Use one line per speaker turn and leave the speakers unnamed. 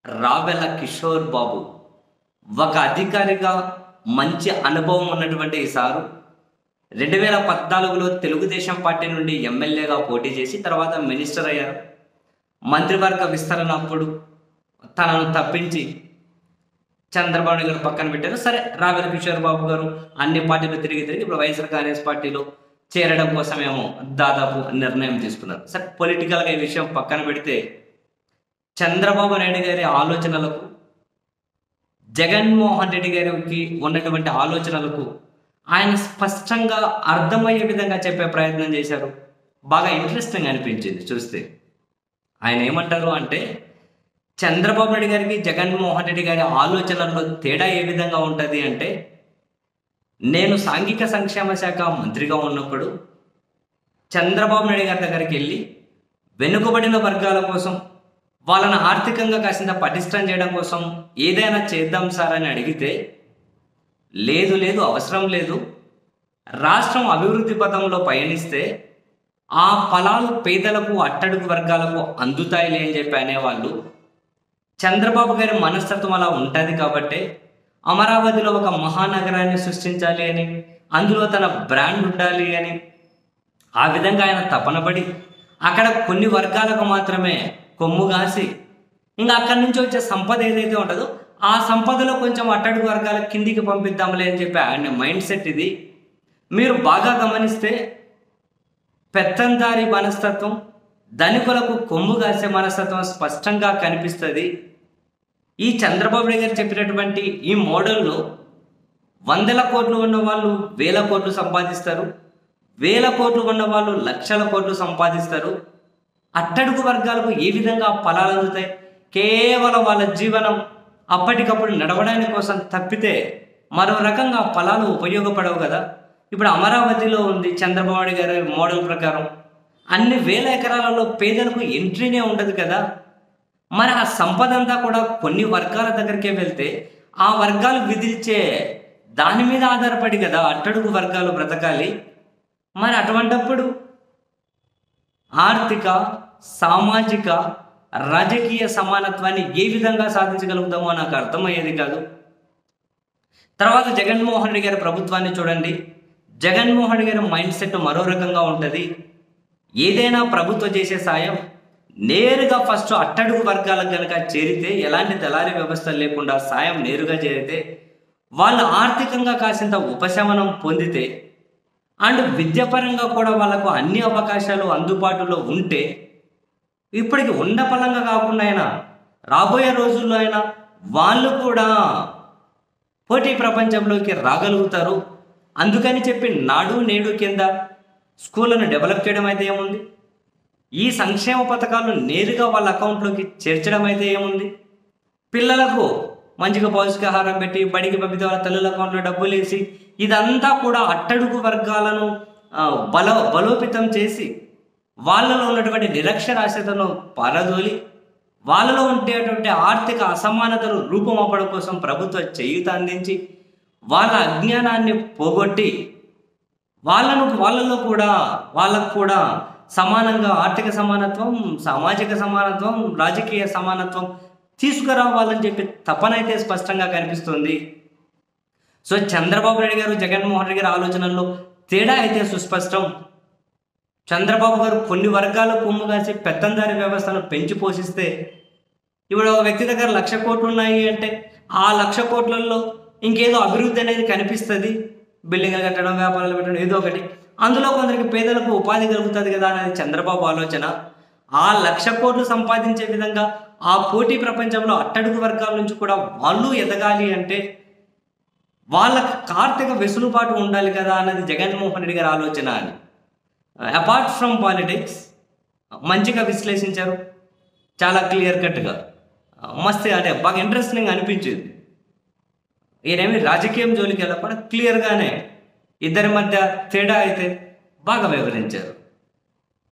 రావెల కిషోర్ బాబు ఒక అధికారిగా మంచి అనుభవం ఉన్నటువంటి ఈ సారు 2014లో తెలుగుదేశం పార్టీ నుండి ఎమ్మెల్యేగా పోటీ చేసి తర్వాత మినిస్టర్ అయ్యారు. మంత్రివర్గ విస్తరణ అప్పుడు తనను తప్పించి చంద్రబాబు నాయుడు గారు పక్కన పెట్టారు. సరే, రావెల కిషోర్ బాబు గారు అన్ని పార్టీలు తిరిగి ఇప్పుడు వైఎస్ఆర్ కాంగ్రెస్ పార్టీలో చేరడం కోసమేమో దాదాపు నిర్ణయం తీసుకున్నారు. సరే, పొలిటికల్గా ఈ విషయం పక్కన పెడితే చంద్రబాబు నాయుడు గారి ఆలోచనలకు, జగన్మోహన్ రెడ్డి గారికి ఉన్నటువంటి ఆలోచనలకు ఆయన స్పష్టంగా అర్థమయ్యే విధంగా చెప్పే ప్రయత్నం చేశారు. బాగా ఇంట్రెస్టింగ్ అనిపించింది చూస్తే. ఆయన ఏమంటారు అంటే, చంద్రబాబు నాయుడు గారికి జగన్మోహన్ రెడ్డి గారి ఆలోచనల్లో తేడా ఏ విధంగా ఉంటుంది అంటే, నేను సాంఘిక సంక్షేమ శాఖ మంత్రిగా ఉన్నప్పుడు చంద్రబాబు నాయుడు గారి దగ్గరికి వెళ్ళి వెనుకబడిన వర్గాల కోసం, వాళ్ళని ఆర్థికంగా కాసింత పటిష్టం చేయడం కోసం ఏదైనా చేద్దాం సార్ అని అడిగితే, లేదు అవసరం లేదు, రాష్ట్రం అభివృద్ధి పథంలో పయనిస్తే ఆ ఫలాలు పేదలకు, అట్టడుగు వర్గాలకు అందుతాయిలే అని చెప్పి అనేవాళ్ళు. చంద్రబాబు గారి మనస్తత్వం అలా ఉంటుంది కాబట్టి అమరావతిలో ఒక మహానగరాన్ని సృష్టించాలి అని, అందులో తన బ్రాండ్ ఉండాలి అని ఆ విధంగా ఆయన తపనపడి అక్కడ కొన్ని వర్గాలకు మాత్రమే కొమ్ము కాసి, ఇంకా అక్కడి నుంచి వచ్చే సంపద ఏదైతే ఉంటుందో ఆ సంపదలో కొంచెం అట్టడుగు వర్గాల కిందికి పంపిద్దాంలే అని చెప్పి ఆయన మైండ్ సెట్ ఇది. మీరు బాగా గమనిస్తే పెత్తందారి మనస్తత్వం, ధనికులకు కొమ్ము కాసే మనస్తత్వం స్పష్టంగా కనిపిస్తుంది. ఈ చంద్రబాబు నాయుడు గారు చెప్పినటువంటి ఈ మోడల్లో 100 కోట్లు ఉన్న వాళ్ళు 1000 కోట్లు సంపాదిస్తారు, 1000 కోట్లు ఉన్న వాళ్ళు 1,00,000 కోట్లు సంపాదిస్తారు. అట్టడుగు వర్గాలకు ఏ విధంగా ఫలాలు అందుతాయి? కేవలం వాళ్ళ జీవనం అప్పటికప్పుడు నడవడానికి కోసం తప్పితే మరో రకంగా ఫలాలు ఉపయోగపడవు కదా. ఇప్పుడు అమరావతిలో ఉంది చంద్రబాబు నాయుడు గారి మోడల్ ప్రకారం అన్ని 1000 ఎకరాలలో పేదలకు ఎంట్రీనే ఉండదు కదా. మరి ఆ సంపద అంతా కూడా కొన్ని వర్గాల దగ్గరికే వెళ్తే ఆ వర్గాలు విధించే దాని మీద ఆధారపడి కదా అట్టడుగు వర్గాలు బ్రతకాలి. మరి అటువంటప్పుడు ఆర్థిక, సామాజిక, రాజకీయ సమానత్వాన్ని ఏ విధంగా సాధించగలుగుతామో నాకు అర్థమయ్యేది కాదు. తర్వాత జగన్మోహన్ రెడ్డి గారి ప్రభుత్వాన్ని చూడండి. జగన్మోహన్ రెడ్డి గారి మైండ్ సెట్ మరో రకంగా ఉంటుంది. ఏదైనా ప్రభుత్వం చేసే సాయం నేరుగా ఫస్ట్ అట్టడుగు వర్గాలకు కనుక చేరితే, ఎలాంటి దళారీ వ్యవస్థ లేకుండా సాయం నేరుగా చేరితే, వాళ్ళు ఆర్థికంగా కాసింత ఉపశమనం పొందితే, అండ్ విద్యాపరంగా కూడా వాళ్ళకు అన్ని అవకాశాలు అందుబాటులో ఉంటే, ఇప్పటికి ఉన్న పలంగా కాకుండా అయినా రాబోయే రోజుల్లో అయినా వాళ్ళు కూడా పోటీ ప్రపంచంలోకి రాగలుగుతారు. అందుకని చెప్పి నాడు నేడు కింద స్కూళ్ళను డెవలప్ చేయడం అయితే ఏముంది, ఈ సంక్షేమ పథకాలను నేరుగా వాళ్ళ అకౌంట్లోకి చేర్చడం అయితే ఏముంది, పిల్లలకు మంచిగా పౌష్టికాహారం పెట్టి బడికి పంపితే వాళ్ళ తల్లుల అకౌంట్లో డబ్బులు వేసి, ఇదంతా కూడా అట్టడుగు వర్గాలను బలోపేతం చేసి వాళ్ళలో ఉన్నటువంటి నిరక్షరాస్యతను పారదోలి వాళ్ళలో ఉండేటువంటి ఆర్థిక అసమానతను రూపుమాపడం కోసం ప్రభుత్వ చేయూత అందించి వాళ్ళ అజ్ఞానాన్ని పోగొట్టి వాళ్ళకు కూడా సమానంగా ఆర్థిక సమానత్వం, సామాజిక సమానత్వం, రాజకీయ సమానత్వం తీసుకురావాలని చెప్పి తపనైతే స్పష్టంగా కనిపిస్తుంది. సో చంద్రబాబు నాయుడు గారు, జగన్మోహన్ రెడ్డి గారి ఆలోచనల్లో తేడా అయితే సుస్పష్టం. చంద్రబాబు గారు కొన్ని వర్గాల కొమ్ము కాసి పెత్తందారి వ్యవస్థను పెంచి పోషిస్తే, ఇప్పుడు ఒక వ్యక్తి దగ్గర 1,00,000 కోట్లు ఉన్నాయి అంటే ఆ 1,00,000 కోట్లలో ఇంకేదో అభివృద్ధి అనేది కనిపిస్తుంది. బిల్డింగ్లు కట్టడం, వ్యాపారాలు పెట్టడం, ఏదో ఒకటి, అందులో కొందరికి పేదలకు ఉపాధి కలుగుతుంది కదా అనేది చంద్రబాబు ఆలోచన. ఆ 1,00,000 కోట్లు సంపాదించే విధంగా ఆ పోటీ ప్రపంచంలో అట్టడుగు వర్గాల నుంచి కూడా వాళ్ళు ఎదగాలి అంటే వాళ్ళకి ఆర్థిక వెసులుబాటు ఉండాలి కదా అన్నది జగన్మోహన్ రెడ్డి గారి ఆలోచన అని. అపార్ట్ ఫ్రమ్ పాలిటిక్స్ మంచిగా విశ్లేషించారు, చాలా క్లియర్ కట్గా, మస్తు అంటే బాగా ఇంట్రెస్టింగ్ అనిపించింది. ఈయనేమి రాజకీయం జోలికి వెళ్ళకుండా క్లియర్గానే ఇద్దరి మధ్య తేడా అయితే బాగా వివరించారు.